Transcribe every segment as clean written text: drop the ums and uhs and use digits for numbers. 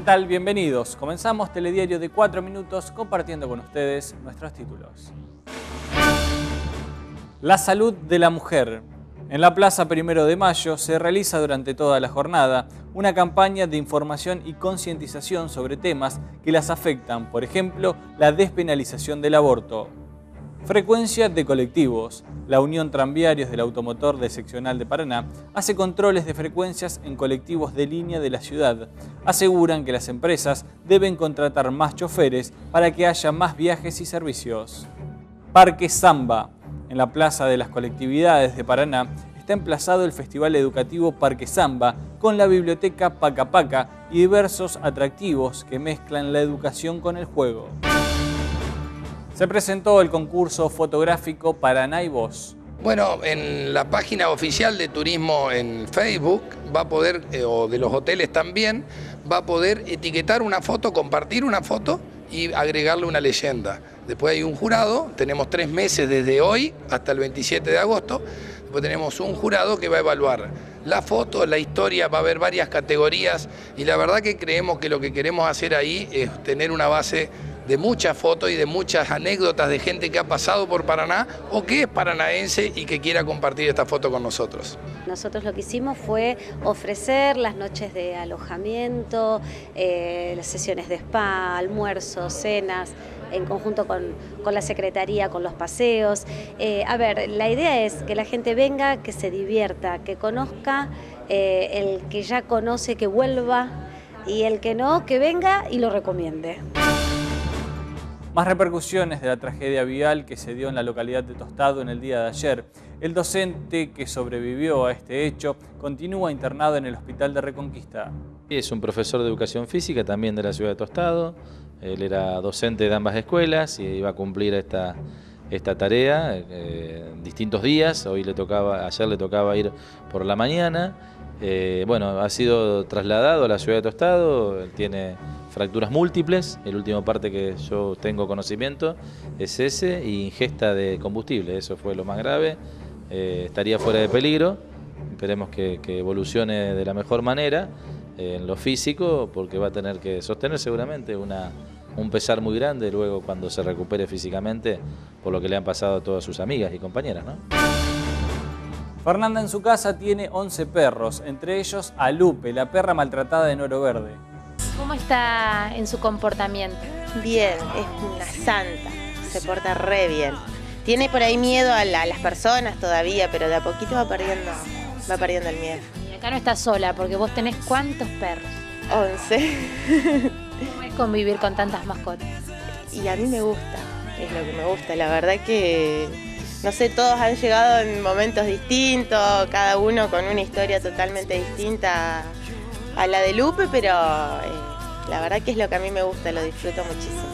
tal? Bienvenidos. Comenzamos Telediario de 4 minutos compartiendo con ustedes nuestros títulos. La salud de la mujer. En la Plaza 1 de Mayo se realiza durante toda la jornada una campaña de información y concientización sobre temas que las afectan, por ejemplo, la despenalización del aborto. Frecuencia de colectivos. La Unión Tranviarios del Automotor de Seccional de Paraná hace controles de frecuencias en colectivos de línea de la ciudad. Aseguran que las empresas deben contratar más choferes para que haya más viajes y servicios. Parque Samba. En la Plaza de las Colectividades de Paraná está emplazado el Festival Educativo Parque Samba con la Biblioteca Paca Paca y diversos atractivos que mezclan la educación con el juego. Se presentó el concurso fotográfico Paraná y Voz. Bueno, en la página oficial de turismo en Facebook va a poder, o de los hoteles también, va a poder etiquetar una foto, compartir una foto y agregarle una leyenda. Después hay un jurado, tenemos 3 meses desde hoy hasta el 27 de agosto, después tenemos un jurado que va a evaluar la foto, la historia, va a haber varias categorías y la verdad que creemos que lo que queremos hacer ahí es tener una base de muchas fotos y de muchas anécdotas de gente que ha pasado por Paraná o que es paranaense y que quiera compartir esta foto con nosotros. Nosotros lo que hicimos fue ofrecer las noches de alojamiento, las sesiones de spa, almuerzos, cenas, en conjunto con la secretaría, con los paseos. A ver, la idea es que la gente venga, que se divierta, que conozca, el que ya conoce que vuelva y el que no, que venga y lo recomiende. Más repercusiones de la tragedia vial que se dio en la localidad de Tostado en el día de ayer. El docente que sobrevivió a este hecho continúa internado en el Hospital de Reconquista. Es un profesor de educación física también de la ciudad de Tostado. Él era docente de ambas escuelas y iba a cumplir esta tarea en distintos días. Ayer le tocaba ir por la mañana. Bueno, ha sido trasladado a la ciudad de Tostado. Él tiene fracturas múltiples, el último parte que yo tengo conocimiento es ese, y ingesta de combustible, eso fue lo más grave. Estaría fuera de peligro, esperemos que evolucione de la mejor manera en lo físico, porque va a tener que sostener seguramente un pesar muy grande luego cuando se recupere físicamente por lo que le han pasado a todas sus amigas y compañeras, ¿no? Fernanda en su casa tiene 11 perros, entre ellos a Lupe, la perra maltratada de Oro Verde. ¿Cómo está en su comportamiento? Bien, es una santa, se porta re bien. Tiene por ahí miedo a las personas todavía, pero de a poquito va perdiendo el miedo. Y acá no está sola, porque vos tenés ¿cuántos perros? 11. ¿Cómo es convivir con tantas mascotas? Y a mí me gusta, es lo que me gusta. La verdad que, no sé, todos han llegado en momentos distintos, cada uno con una historia totalmente distinta a la de Lupe, pero la verdad que es lo que a mí me gusta, lo disfruto muchísimo.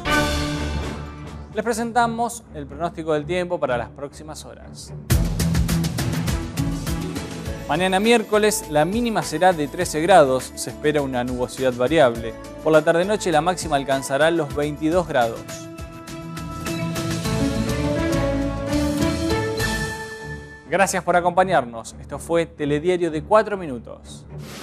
Les presentamos el pronóstico del tiempo para las próximas horas. Mañana miércoles la mínima será de 13 grados, se espera una nubosidad variable. Por la tarde-noche la máxima alcanzará los 22 grados. Gracias por acompañarnos. Esto fue Telediario de 4 minutos.